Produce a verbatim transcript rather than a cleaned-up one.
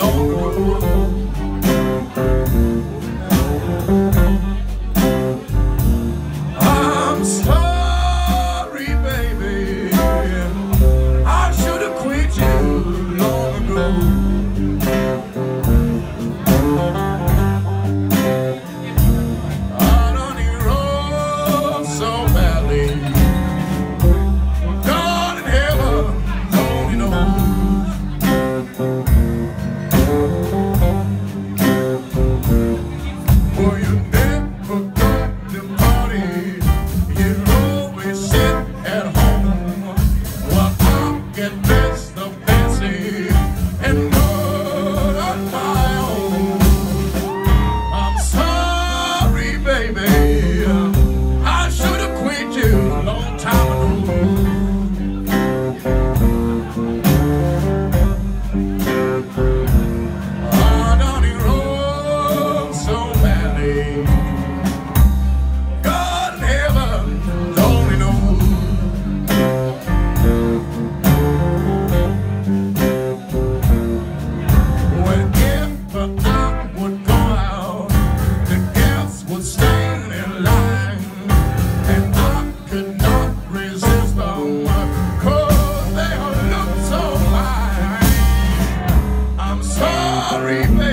I'm sorry, baby. I should have quit you long ago. I done you wrong so badly. God in heaven only knows. Well, you never got the party. You always sit at home while I get best of fancy and good on my own. I'm sorry, baby. I should have quit you a long time ago. I done it wrong so badly. God in heaven only knows. Whenever I would go out, the girls would stand in line, and I could not resist them, 'cause they all looked so fine. I'm sorry, baby.